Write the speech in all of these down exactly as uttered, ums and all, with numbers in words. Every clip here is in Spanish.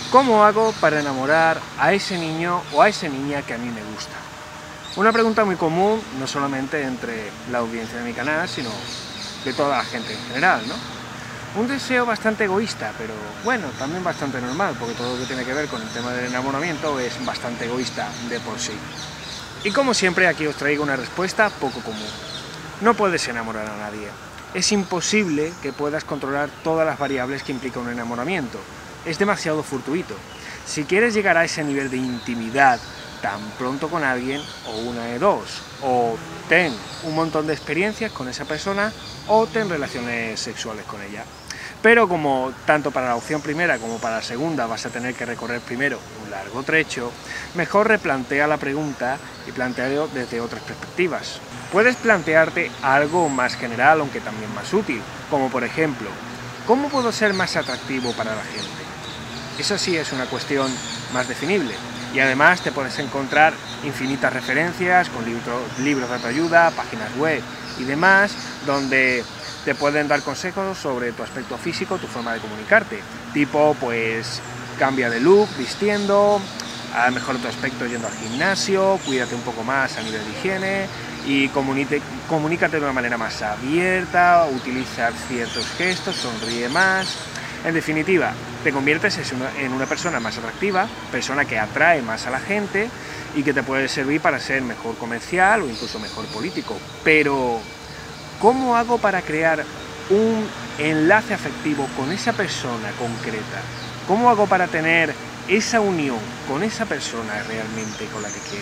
¿Cómo hago para enamorar a ese niño o a esa niña que a mí me gusta? Una pregunta muy común, no solamente entre la audiencia de mi canal, sino de toda la gente en general, ¿no? Un deseo bastante egoísta, pero bueno, también bastante normal, porque todo lo que tiene que ver con el tema del enamoramiento es bastante egoísta de por sí. Y como siempre, aquí os traigo una respuesta poco común. No puedes enamorar a nadie. Es imposible que puedas controlar todas las variables que implica un enamoramiento. Es demasiado fortuito. Si quieres llegar a ese nivel de intimidad tan pronto con alguien, o una de dos, o ten un montón de experiencias con esa persona, o ten relaciones sexuales con ella. Pero como tanto para la opción primera como para la segunda vas a tener que recorrer primero un largo trecho, mejor replantea la pregunta y plantearlo desde otras perspectivas. Puedes plantearte algo más general, aunque también más útil, como por ejemplo, ¿cómo puedo ser más atractivo para la gente? Eso sí es una cuestión más definible, y además te puedes encontrar infinitas referencias con libro, libros de autoayuda, páginas web y demás, donde te pueden dar consejos sobre tu aspecto físico, tu forma de comunicarte, tipo pues cambia de look vistiendo, a mejor tu aspecto yendo al gimnasio, cuídate un poco más a nivel de higiene y comunícate, comunícate de una manera más abierta, utiliza ciertos gestos, sonríe más. En definitiva, te conviertes en una persona más atractiva, persona que atrae más a la gente y que te puede servir para ser mejor comercial o incluso mejor político. Pero, ¿cómo hago para crear un enlace afectivo con esa persona concreta? ¿Cómo hago para tener esa unión con esa persona realmente con la que quiero?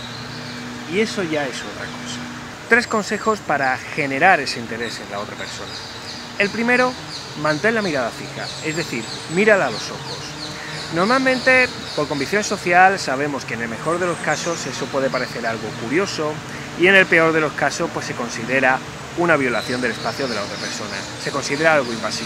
Y eso ya es otra cosa. Tres consejos para generar ese interés en la otra persona. El primero, mantén la mirada fija, es decir, mírala a los ojos. Normalmente, por convicción social, sabemos que en el mejor de los casos eso puede parecer algo curioso y en el peor de los casos pues se considera una violación del espacio de la otra persona, se considera algo invasivo.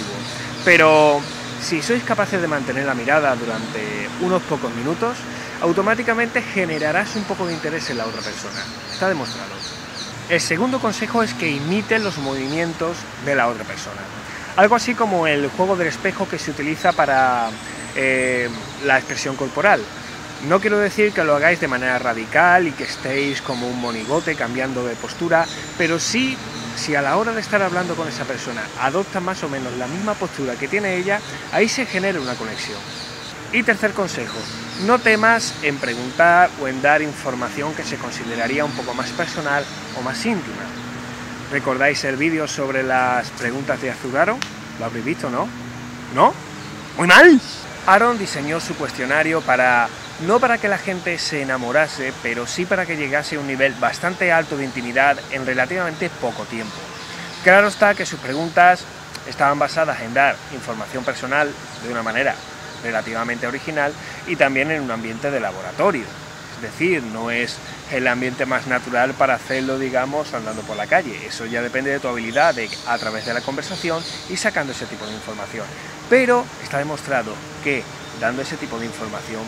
Pero si sois capaces de mantener la mirada durante unos pocos minutos, automáticamente generarás un poco de interés en la otra persona, está demostrado. El segundo consejo es que imiten los movimientos de la otra persona. Algo así como el juego del espejo que se utiliza para eh, la expresión corporal. No quiero decir que lo hagáis de manera radical y que estéis como un monigote cambiando de postura, pero sí, si a la hora de estar hablando con esa persona adopta más o menos la misma postura que tiene ella, ahí se genera una conexión. Y tercer consejo, no temas en preguntar o en dar información que se consideraría un poco más personal o más íntima. ¿Recordáis el vídeo sobre las preguntas de Azul Aaron? ¿Lo habréis visto, no? ¿No? ¡Muy mal! Aaron diseñó su cuestionario para, no para que la gente se enamorase, pero sí para que llegase a un nivel bastante alto de intimidad en relativamente poco tiempo. Claro está que sus preguntas estaban basadas en dar información personal de una manera relativamente original y también en un ambiente de laboratorio. Es decir, no es el ambiente más natural para hacerlo, digamos, andando por la calle. Eso ya depende de tu habilidad de, a través de la conversación y sacando ese tipo de información. Pero está demostrado que dando ese tipo de información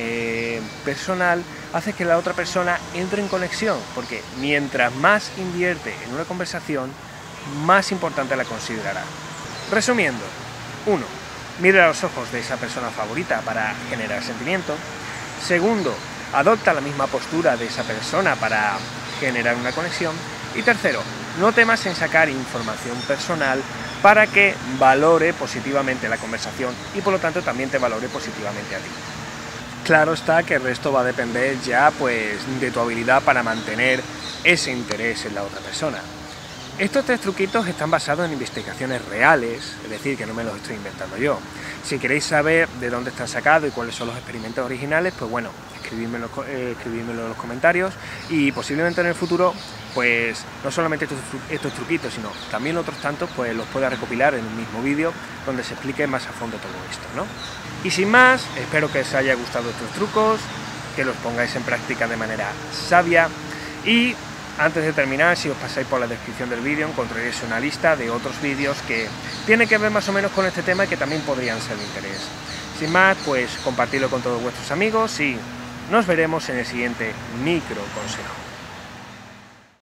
eh, personal hace que la otra persona entre en conexión, porque mientras más invierte en una conversación, más importante la considerará. Resumiendo, uno. Mira a los ojos de esa persona favorita para generar sentimiento. Segundo, adopta la misma postura de esa persona para generar una conexión. Y tercero, no temas en sacar información personal para que valore positivamente la conversación y por lo tanto también te valore positivamente a ti. Claro está que el resto va a depender ya pues de tu habilidad para mantener ese interés en la otra persona. Estos tres truquitos están basados en investigaciones reales, es decir, que no me los estoy inventando yo. Si queréis saber de dónde están sacados y cuáles son los experimentos originales, pues bueno, escribidmelo, eh, escribidmelo en los comentarios y posiblemente en el futuro, pues no solamente estos, estos truquitos, sino también otros tantos, pues los pueda recopilar en un mismo vídeo donde se explique más a fondo todo esto, ¿no? Y sin más, espero que os haya gustado estos trucos, que los pongáis en práctica de manera sabia y antes de terminar, si os pasáis por la descripción del vídeo encontraréis una lista de otros vídeos que tienen que ver más o menos con este tema y que también podrían ser de interés. Sin más, pues compartidlo con todos vuestros amigos y nos veremos en el siguiente micro consejo.